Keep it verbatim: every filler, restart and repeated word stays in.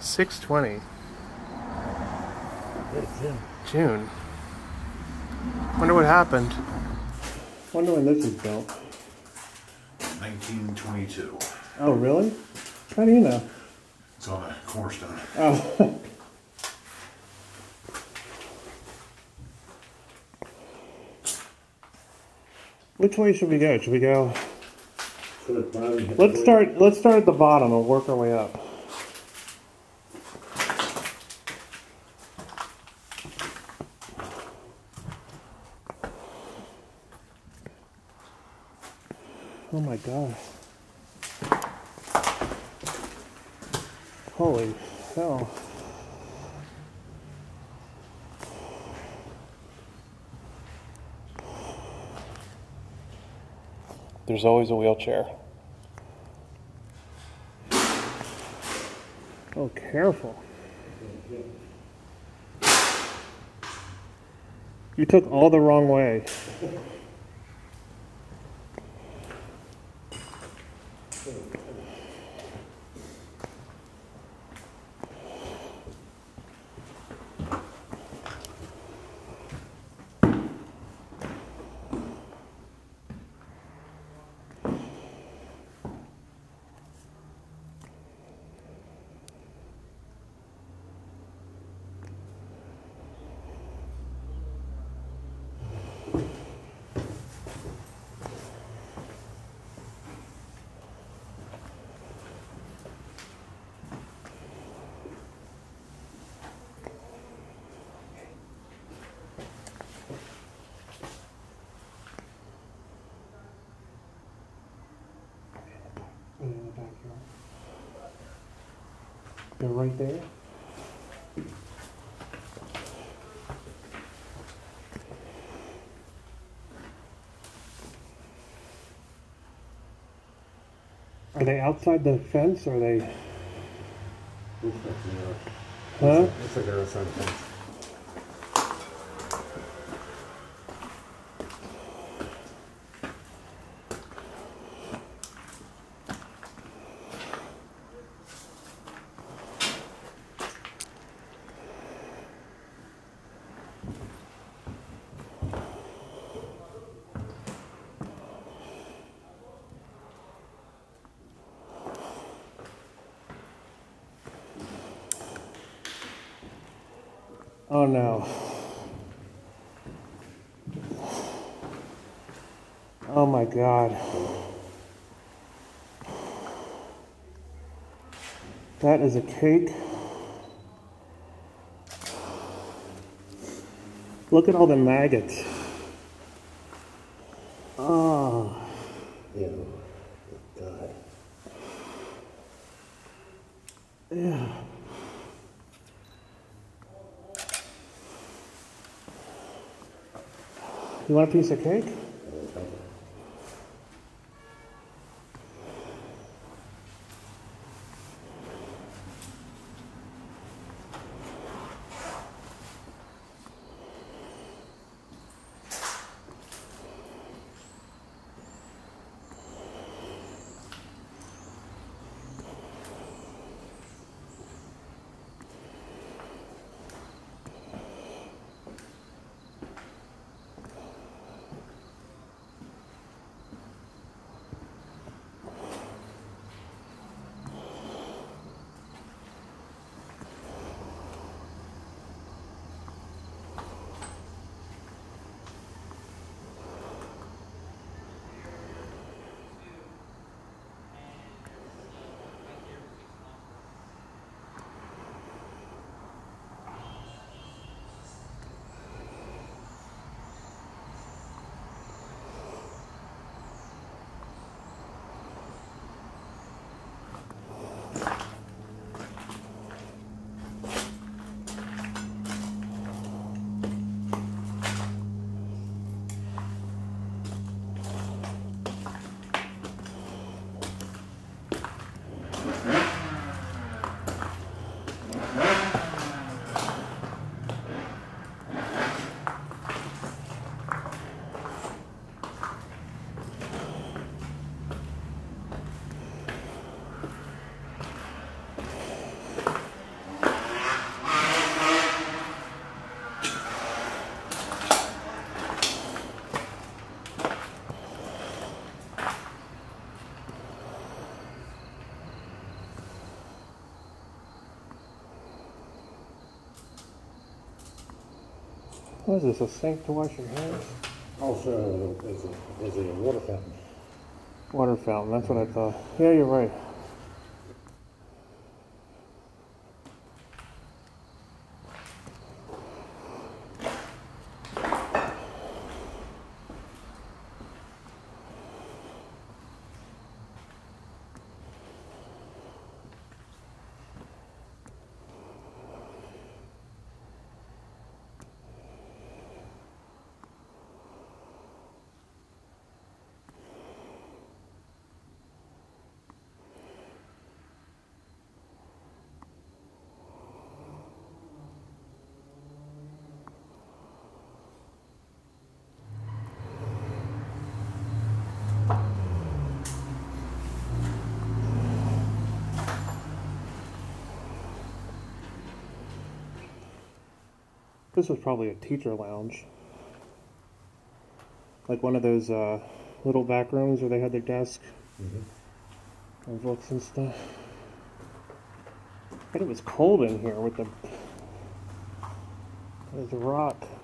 six twenty. June. June. Wonder what happened. Wonder when this was built. nineteen twenty-two. Oh, really? How do you know? It's on a cornerstone. Oh. Which way should we go? Should we go? Let's start. Let's start at the bottom and work our way up. Oh my god! Holy hell! There's always a wheelchair. Oh, careful. You took all the wrong way. In the backyard. They're right there. Are they outside the fence or are they? Huh? Looks like they're outside the fence. Oh no. Oh my god. That is a cake. Look at all the maggots. Oh. Yeah. God. Yeah. You want a piece of cake? What is this, a sink to wash your hands? Also, there's a, there's a water fountain. Water fountain, that's what I thought. Yeah, you're right. This was probably a teacher lounge. Like one of those uh, little back rooms where they had their desk Mm-hmm. and books and stuff. But it was cold in here with the, there's a rock.